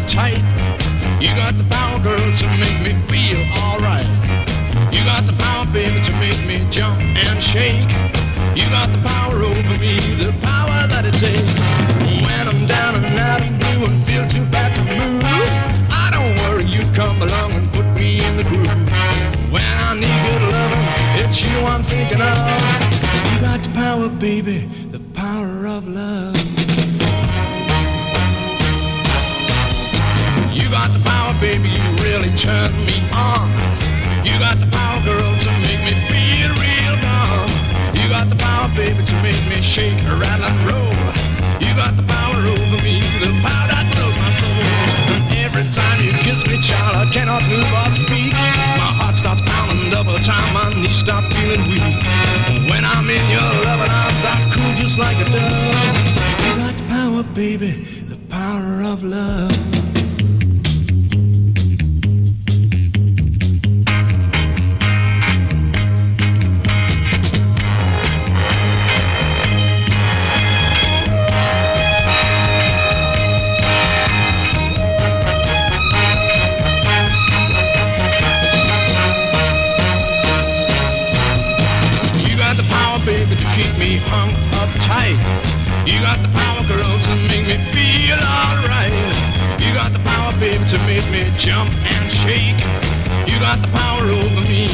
uptight. You got the power, girl, to make me feel alright. You got the power, baby, to make me jump and shake. You got the power over me, the power that it takes. When I'm down and out and blue and feel too bad to move, I don't worry, you come along and put me in the groove. When I need good loving, it's you I'm thinking of. You got the power, baby, the power of love. You got the power, baby, you really turn me on. You got the power, girl, to make me feel real gone. You got the power, baby, to make me shake, rattle, and roll. You got the power over me, the power that fills my soul. And every time you kiss me, child, I cannot move or speak. My heart starts pounding double time, my knees start feeling weak. When I'm in your loving arms, I cool just like a dove. You got the power, baby, the power of love. Baby, to keep me hung up tight. You got the power, girl, to make me feel alright. You got the power, baby, to make me jump and shake. You got the power over me,